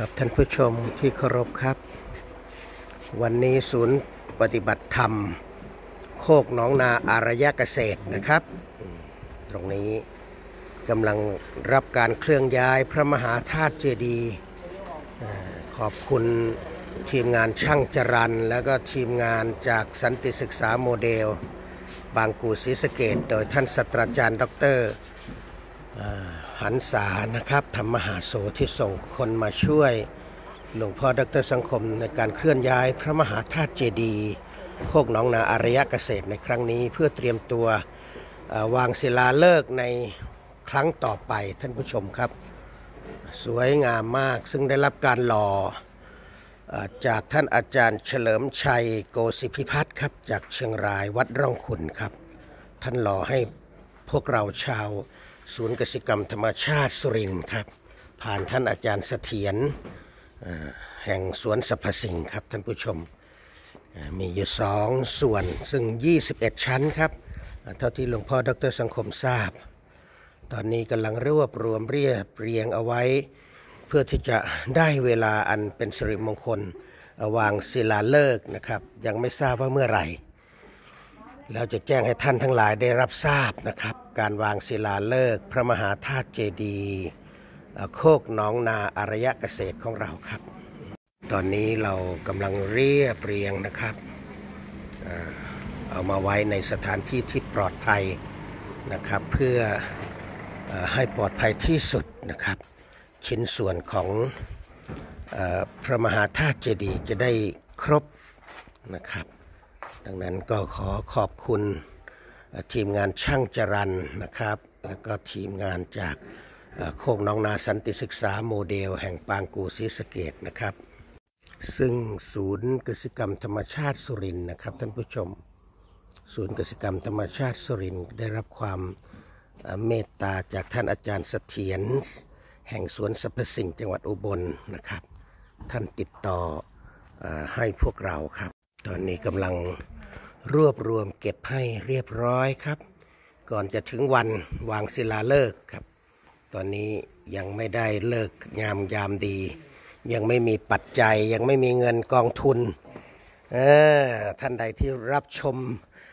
ครับท่านผู้ชมที่เคารพครับวันนี้ศูนย์ปฏิบัติธรรมโคกหนองนาอารยเกษตรนะครับตรงนี้กำลังรับการเคลื่อนย้ายพระมหาธาตุเจดีย์ขอบคุณทีมงานช่างจรัญแล้วก็ทีมงานจากสันติศึกษาโมเดลบางกูศรีสะเกษโดยท่านศาสตราจารย์ดร.หันษานะครับธรรมหาโสที่ส่งคนมาช่วยหลวงพ่อดร.สังคมในการเคลื่อนย้ายพระมหาธาตุเจดีย์โคกหนองนาอารยเกษตรในครั้งนี้เพื่อเตรียมตัววางศิลาฤกษ์ในครั้งต่อไปท่านผู้ชมครับสวยงามมากซึ่งได้รับการหล่อจากท่านอาจารย์เฉลิมชัยโกสิพิพัฒน์ครับจากเชียงรายวัดร่องขุ่นครับท่านหล่อให้พวกเราชาวศูนย์กสิกรรมธรรมชาติสุรินทร์ครับผ่านท่านอาจารย์เสถียรแห่งสวนสรรพสิ่งครับท่านผู้ชมมีอยู่2ส่วนซึ่ง21ชั้นครับเท่าที่หลวงพ่อดร.สังคมทราบตอนนี้กำลังรวบรวมเรียบเรียงเอาไว้เพื่อที่จะได้เวลาอันเป็นสิริมงคลวางศิลาฤกษ์นะครับยังไม่ทราบว่าเมื่อไหร่แล้วจะแจ้งให้ท่านทั้งหลายได้รับทราบนะครับการวางศิลาฤกษ์พระมหาธาตุเจดีย์โคกหนองนาอารยเกษตรของเราครับตอนนี้เรากำลังเรียบเรียงนะครับเอามาไว้ในสถานที่ที่ปลอดภัยนะครับเพื่อให้ปลอดภัยที่สุดนะครับชิ้นส่วนของพระมหาธาตุเจดีย์จะได้ครบนะครับดังนั้นก็ขอขอบคุณทีมงานช่างจรัญนะครับแล้วก็ทีมงานจากโคกหนองนาสันติศึกษาโมเดลแห่งปางกูศรีสะเกษนะครับซึ่งศูนย์กสิกรรมธรรมชาติสุรินทร์นะครับท่านผู้ชมศูนย์กสิกรรมธรรมชาติสุรินทร์ได้รับความเมตตาจากท่านอาจารย์เสถียรแห่งสวนสรรพสิ่งจังหวัดอุบลนะครับท่านติดต่อให้พวกเราครับตอนนี้กำลังรวบรวมเก็บให้เรียบร้อยครับก่อนจะถึงวันวางศิลาฤกษ์ครับตอนนี้ยังไม่ได้เลิกยามดียังไม่มีปัจจัยยังไม่มีเงินกองทุนท่านใดที่รับชม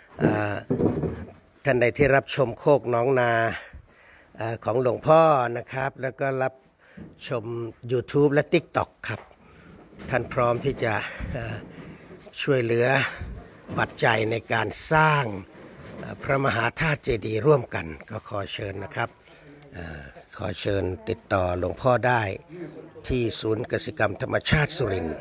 โคกหนองนาของหลวงพ่อนะครับแล้วก็รับชม YouTube และ TikTok ครับท่านพร้อมที่จะช่วยเหลือปัจจัยในการสร้างพระมหาธาตุเจดีย์ร่วมกันก็ขอเชิญนะครับขอเชิญติดต่อหลวงพ่อได้ที่ศูนย์กสิกรรมธรรมชาติสุรินทร์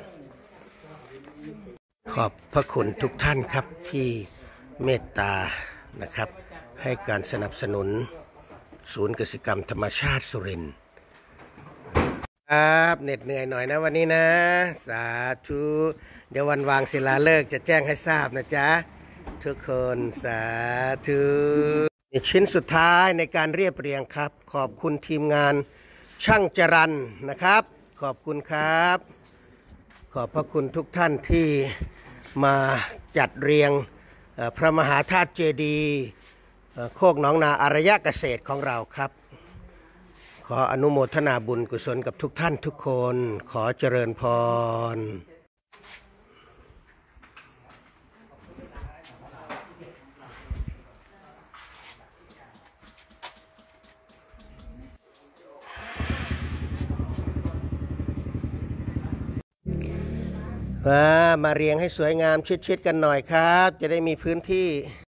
ขอบพระคุณทุกท่านครับที่เมตตานะครับให้การสนับสนุนศูนย์กสิกรรมธรรมชาติสุรินทร์ครับเหน็ดเหนื่อยหน่อยนะวันนี้นะสาธุเดี๋ยววันวางศิลาฤกษ์จะแจ้งให้ทราบนะจ๊ะทุกคนสาธุชิ้นสุดท้ายในการเรียบเรียงครับขอบคุณทีมงานช่างจรัญนะครับขอบคุณครับขอบพระคุณทุกท่านที่มาจัดเรียงพระมหาธาตุเจดีย์โคกหนองนาอารยเกษตรของเราครับขออนุโมทนาบุญกุศลกับทุกท่านทุกคนขอเจริญพรมาเรียงให้สวยงามชิดๆกันหน่อยครับจะได้มีพื้นที่